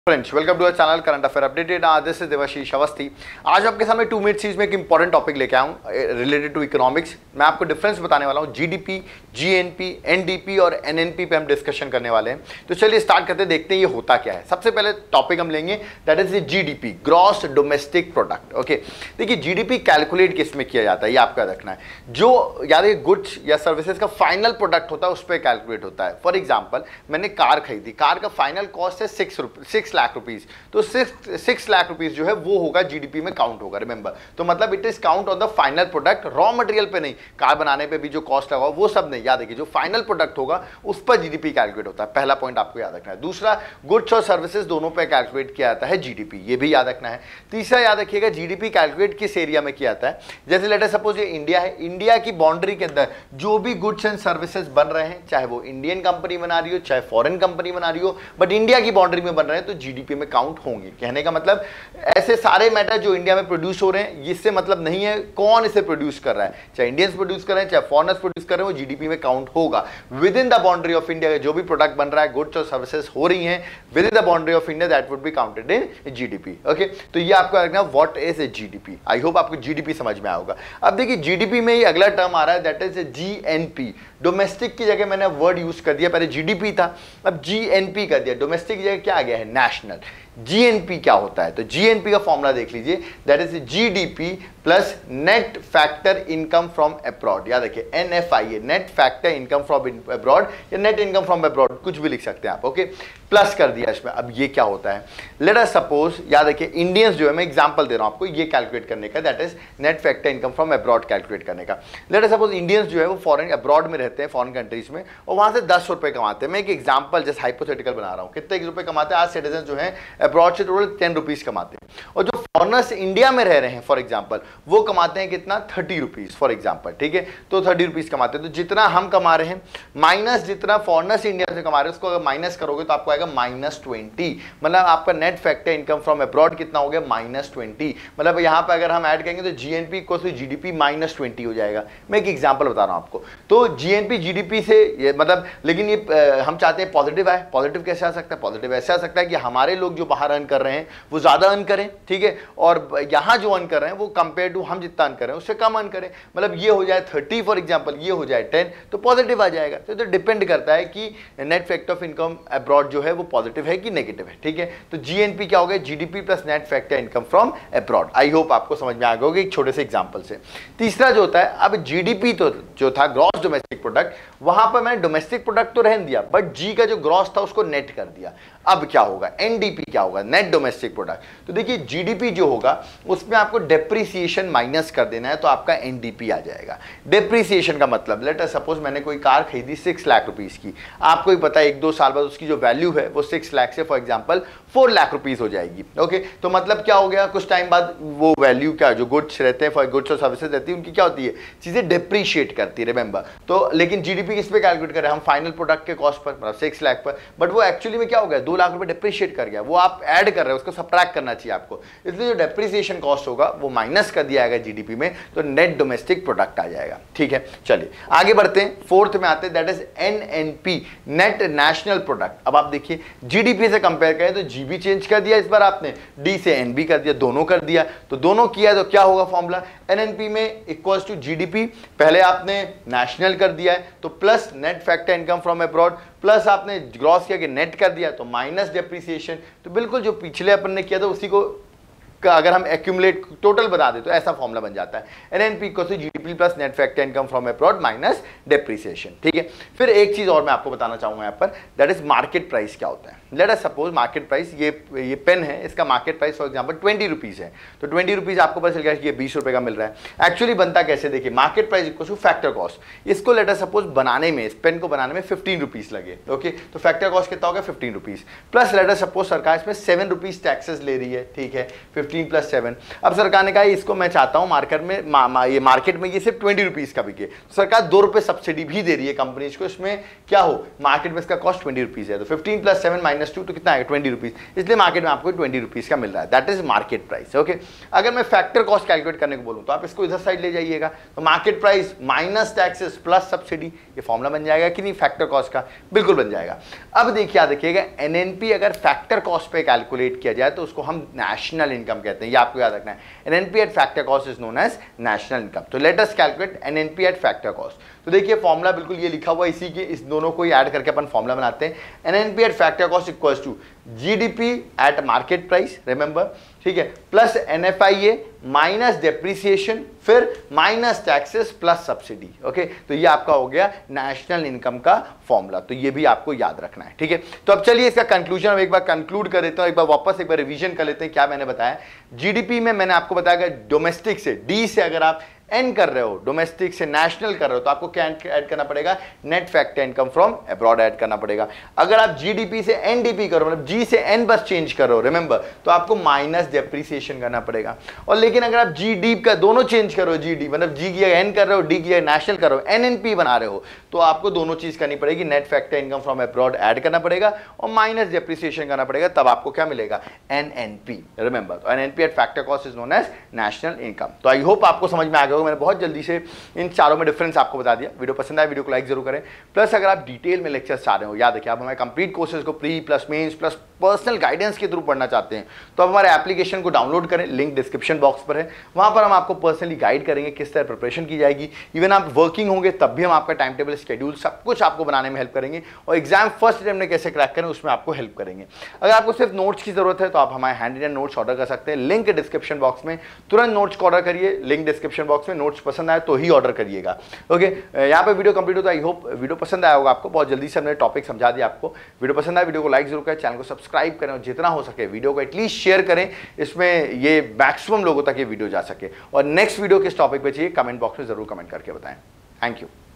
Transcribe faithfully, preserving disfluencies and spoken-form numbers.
Friends, welcome to our channel current affair updated. This is Devashish Awasthi. आज आपके सामने to minute series में एक इंपॉर्टेंट टॉपिक लेके आया हूँ रिलेटेड टू इकोनॉमिक्स। मैं आपको डिफरेंस बताने वाला हूँ जीडीपी, जीएनपी, एनडीपी और एनएनपी पे हम डिस्कशन करने वाले हैं। तो चलिए स्टार्ट करते हैं, देखते हैं ये होता क्या है। सबसे पहले टॉपिक हम लेंगे that is GDP, gross domestic product. Okay, देखिए जीडीपी कैलकुलेट किस में किया जाता है ये आपका रखना है। जो याद है गुड्स या सर्विसेज का फाइनल प्रोडक्ट होता है उस पर कैलकुलेट होता है। फॉर एग्जाम्पल मैंने कार खरीदी, कार का फाइनल कॉस्ट है सिक्स सिक्स लाख रुपीज, तो सिक्स सिक्स लाख रुपीज जो है वो होगा जीडीपी में काउंट होगा। रिमेंबर, तो मतलब it is count on the final product, raw material पे नहीं, कार बनाने पे भी जो कॉस्ट लगा वो सब नहीं। याद रखिए जो फाइनल प्रोडक्ट होगा उस पर जीडीपी कैलकुलेट होता है। पहला पॉइंट आपको याद रखना है। दूसरा, गुड्स और सर्विसेज दोनों पे कैलकुलेट किया जाता है जीडीपी, ये भी याद रखना है। तीसरा याद रखिएगा जीडीपी कैलकुलेट किस एरिया में किया जाता है। जैसे लेट अस सपोज ये इंडिया है, इंडिया की बाउंड्री के अंदर जो भी गुड्स एंड सर्विसेज बन रहे हैं, चाहे वो इंडियन कंपनी बना रही हो चाहे फॉरेन कंपनी बना रही हो, बट इंडिया की बाउंड्री में बन रहे हैं तो जीडीपी में काउंट होंगे। कहने का मतलब ऐसे सारे मैटर जो इंडिया में प्रोड्यूस हो रहे हैं, इससे मतलब नहीं है कौन इसे प्रोड्यूस कर रहा है, चाहे इंडियंस प्रोड्यूस कर रहे हैं चाहे फॉरेनर्स प्रोड्यूस कर रहे हैं, वो जीडीपी में काउंट होगा। Within the boundary of India जो भी प्रोडक्ट बन रहा है, गुड्स और सर्विसेज हो रही हैं within the boundary of India, that would be counted in GDP. Okay, तो ये आपको रखना what is GDP. I hope आपको जीडीपी समझ में आएगा। अब देखिए जीडीपी में ये अगला टर्म आ रहा है दैट इज जीएनपी। डोमेस्टिक की जगह मैंने वर्ड यूज कर दिया, पहले जीडीपी था अब जीएनपी कर दिया। डोमेस्टिक की जगह क्या आ गया है, नेशनल। जीएनपी क्या होता है, तो जीएनपी का फॉर्मूला देख लीजिए that is GDP plus net factor income from abroad. याद रखिए NFI, net factor income from abroad या नेट इनकम फ्रॉम अब्रॉड, कुछ भी लिख सकते हैं आप। ओके, प्लस कर दिया इसमें। अब ये क्या होता है, लेट अस सपोज याद रखिए इंडियंस जो है, मैं एग्जांपल दे रहा हूं आपको ये कैलकुलेट करने का, that is net factor income from abroad calculate करने का। लेट अस सपोज इंडियंस जो है वो फॉरेन अब्रॉड में रहते हैं, फॉरेन कंट्रीज में, और वहां से दस रुपए कमाते हैं। मैं एक एग्जांपल जस्ट हाइपोथेटिकल बना रहा हूं, कितने रुपए कमाते हैं आज सिटीजन जो है अब्रॉड से, टोटल टेन रुपीज कमाते हैं। और जो फॉरेनर्स इंडिया में रह रहे हैं फॉर एग्जांपल, वो कमाते हैं कितना, थर्टी रुपीज फॉर एग्जांपल। ठीक है, तो थर्टी रुपीज कमाते हैं। तो जितना हम कमा रहे हैं माइनस जितना फॉरेनर्स इंडिया से कमा रहे हैं, उसको अगर माइनस करोगे तो आपको आएगा माइनस ट्वेंटी। मतलब आपका net factor income from abroad कितना हो गया, माइनस ट्वेंटी। मतलब यहाँ पे अगर हम ऐड करेंगे तो GNP equal to GDP minus twenty हो जाएगा। मैं एक एग्जांपल बता रहा हूँ आपको। तो जीएनपी जीडीपी से ये मतलब, लेकिन ये हम चाहते हैं पॉजिटिव आए। पॉजिटिव कैसे आ सकता है, पॉजिटिव ऐसे आ सकता है कि हमारे लोग जो बाहर अर्न कर रहे हैं वो ज्यादा अर्न करें, ठीक है, और यहाँ जो अर्न कर रहे हैं वो कंपेयर टू हम जितना अर्न कर रहे हैं उससे कम अर्न करें। मतलब ये हो जाए थर्टी फॉर एग्जांपल, ये हो जाए टेन, तो पॉजिटिव आ जाएगा। तो, तो डिपेंड करता है कि net factor of income abroad जो है वो पॉजिटिव है कि नेगेटिव है। ठीक है, तो जीएनपी क्या हो गया, GDP plus net factor income from abroad. I hope आपको समझ में आ गया होगा एक छोटे से एग्जांपल से। तीसरा जो होता है, अब जीडीपी तो जो था ग्रॉस डोमेस्टिक प्रोडक्ट, वहां पर मैंने डोमेस्टिक प्रोडक्ट तो रहने दिया, बट जी का जो ग्रॉस था उसको नेट कर दिया। अब क्या होगा, एनडीपी क्या होगा, नेट डोमेस्टिक प्रोडक्ट। तो देखिए जीडीपी जो होगा उसमें आपको डेप्रिसिएशन माइनस कर देना है, तो आपका एनडीपी आ जाएगा। डेप्रिसिएशन का मतलब, लेट अस सपोज मैंने कोई कार खरीदी सिक्स लाख रुपीस की, आपको ही पता है एक दो साल बाद उसकी जो वैल्यू है वो सिक्स लाख से for example four lakh rupees हो जाएगी। ओके, तो मतलब क्या हो गया, कुछ टाइम बाद वो वैल्यू क्या, जो गुड्स रहते हैं, फॉर गुड्स और सर्विसेज रहती है, उनकी क्या होती है, चीजें डेप्रिशिएट करती है। रिमेंबर, तो लेकिन जीडीपी किस पे कैलकुलेट करें हम, फाइनल प्रोडक्ट के कॉस्ट पर, मतलब सिक्स लाख पर, बट वो एक्चुअली में क्या हो गया, दो लाख रुपए डेप्रिशिएट कर गया। वो आप ऐड कर रहे हो, उसको सब्ट्रैक्ट करना चाहिए आपको, इसलिए जो डेप्रिसिएशन कॉस्ट होगा वो माइनस कर दिया जाएगा जीडीपी में, तो नेट डोमेस्टिक प्रोडक्ट आ जाएगा। ठीक है, चलिए आगे बढ़ते हैं, फोर्थ में आते हैं, that is NNP, net national product. अब आप देखिए जीडीपी से कंपेयर करें तो जीबी चेंज कर दिया, इस बार आपने डी से एनबी कर दिया, दोनों कर दिया, तो दोनों किया तो क्या होगा फॉर्मूला, एनएनपी में इक्वल्स टू जीडीपी, पहले आपने नेशनल कर दिया है तो plus net factor income from abroad, plus आपने ग्रॉस किया कि नेट कर दिया तो माइनस डेप्रिसिएशन। तो बिल्कुल जो पिछले अपन ने किया था उसी को का अगर हम एक्यूमुलेट टोटल बना दे तो ऐसा फॉर्मूला बन जाता है, NNP equal to GDP plus net factor income from abroad minus depreciation. ठीक है, फिर एक चीज और मैं आपको बताना चाहूंगा यहाँ पर, दैट इज मार्केट प्राइस क्या होता है। Let us suppose market price, ये ये पेन है, इसका market price for example twenty rupees है, तो ट्वेंटी रुपीज आपको पता चल गया कि ये बीस रुपए का मिल रहा है। एक्चुअली बनता कैसे, देखिए market price equal to factor cost. इसको लेट अस सपोज बनाने में, इस पेन को बनाने में फिफ्टीन रुपीज लगे, ओके, तो फैक्टर कॉस्ट कितना होगा, fifteen rupees, plus let us suppose सरकार इसमें सेवन रुपीज टैक्सेस ले रही है। ठीक है, फिफ्टीन फिफ्टीन प्लस सेवन। अब सरकार ने कहा इसको मैं चाहता हूँ मार्केट में मा, मा, ये मार्केट में ये सिर्फ ट्वेंटी रुपीज़ का बिके, तो सरकार दो रुपये सब्सिडी भी दे रही है कंपनीज को, इसमें क्या हो मार्केट में इसका कॉस्ट ट्वेंटी रुपीज़ है, तो fifteen plus seven minus two तो कितना है ट्वेंटी रुपीज़, इसलिए मार्केट में आपको ट्वेंटी रुपीज़ का मिल रहा है, that is market price. Okay, अगर मैं फैक्टर कॉस्ट कैलकुलेट करने को बोलूँ तो आप इसको इधर साइड ले जाइएगा, तो market price minus taxes plus subsidy, ये फॉर्मूला बन जाएगा कि नहीं फैक्टर कॉस्ट का, बिल्कुल बन जाएगा। अब देखिए याद रखिएगा एनएनपी अगर फैक्टर कॉस्ट पे कैलकुलेट किया जाए तो उसको हम नेशनल इनकम कहते हैं, ये आपको याद रखना है। NNP at factor cost is known as national income. तो let us calculate NNP at factor cost. तो देखिए फॉर्मूला बिल्कुल ये लिखा हुआ है, इसी के इस दोनों को ही ऐड करके अपन फॉर्मूला बनाते हैं। NNP at factor cost equals to GDP at market price, remember, ठीक है, प्लस एनएफआईए माइनस डेप्रिसिएशन फिर minus taxes plus subsidy. Okay, तो ये आपका हो गया नेशनल इनकम का फॉर्मूला, तो ये भी आपको याद रखना है, ठीक है। तो अब चलिए इसका कंक्लूजन हम एक बार कंक्लूड कर देते हैं, एक बार वापस एक बार रिवीजन कर लेते हैं क्या मैंने बताया। जीडीपी में मैंने आपको बताया डोमेस्टिक से डी से अगर आप एन कर रहे हो, डोमेस्टिक से नेशनल कर रहे हो, तो आपको क्या ऐड करना पड़ेगा, net factor income from abroad add करना पड़ेगा। अगर आप जीडीपी से एनडीपी करो, मतलब जी से एन बस चेंज कर रहे हो, रिमेंबर, तो आपको माइनस डेप्रिसिएशन करना पड़ेगा। और लेकिन अगर आप जी डी का दोनों चेंज करो, जी डी मतलब जी की एन कर रहे हो, डी की नेशनल कर रहे हो, एन एन पी बना रहे हो, तो आपको दोनों चीज करनी पड़ेगी, net factor income from abroad add करना पड़ेगा और माइनस डेप्रिसिएशन करना पड़ेगा, तब आपको क्या मिलेगा, एन एन पी, रिमेंबर। तो N N P at factor cost is known as national income. तो आई होप आपको समझ में आ गया होगा, मैंने बहुत जल्दी से इन चारों में डिफरेंस आपको बता दिया। वीडियो पसंद आए वीडियो को लाइक जरूर करें, प्लस अगर आप डिटेल में लेक्चर्स चाह रहे हो, याद रखिए आप हमारे कंप्लीट कोर्सेज को pre plus mains plus personal guidance के थ्रू पढ़ना चाहते हैं तो आप हमारे एप्लीकेशन को डाउनलोड करें, लिंक डिस्क्रिप्शन बॉक्स पर है, वहां पर हम आपको पर्सनली गाइड करेंगे किस तरह प्रिपरेशन की जाएगी। इवन आप वर्किंग होंगे तब भी हम आपका टाइम टेबल शेड्यूल सब कुछ आपको बनाने में हेल्प करेंगे और एग्जाम फर्स्ट अटेम्प्ट में कैसे क्रैक करें उसमें आपको हेल्प करेंगे। अगर आपको सिर्फ नोट्स की जरूरत है तो आप हमारे हैंड रिटन नोट्स ऑर्डर कर सकते हैं, लिंक डिस्क्रिप्शन बॉक्स में, तुरंत नोट्स को ऑर्डर करिए, लिंक डिस्क्रिप्शन बॉक्स में, नोट्स पसंद आए तो ही ऑर्डर करिएगा। ओके, यहाँ पे वीडियो कंप्लीट हो तो आई होप वीडियो पसंद आया होगा आपको, बहुत जल्दी से हमने टॉपिक समझा दिया आपको। वीडियो पसंद आया वीडियो को लाइक जरूर करें, चैनल को सब्सक्राइब करें और जितना हो सके वीडियो को एटलीस्ट शेयर करें, इसमें ये मैक्सिमम लोगों तक ये वीडियो जा सके। और नेक्स्ट वीडियो किस टॉपिक पे चाहिए कमेंट बॉक्स में जरूर कमेंट करके बताएं। Thank you.